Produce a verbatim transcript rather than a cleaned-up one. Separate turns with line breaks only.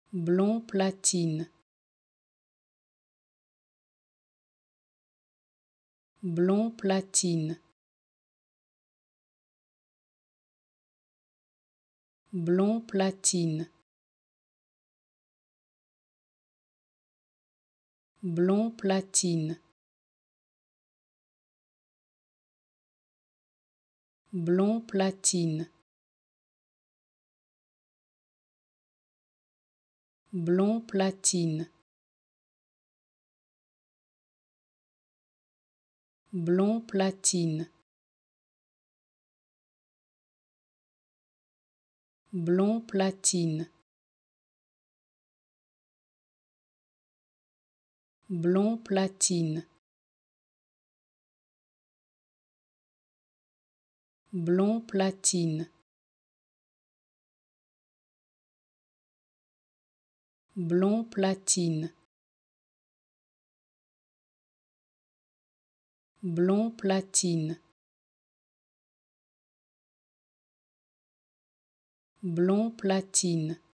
blond platine, blond platine, blond platine, blond platine, blond platine, blond platine, blond platine, blond platine, blond platine, blond platine, blond platine, blond platine, blond platine.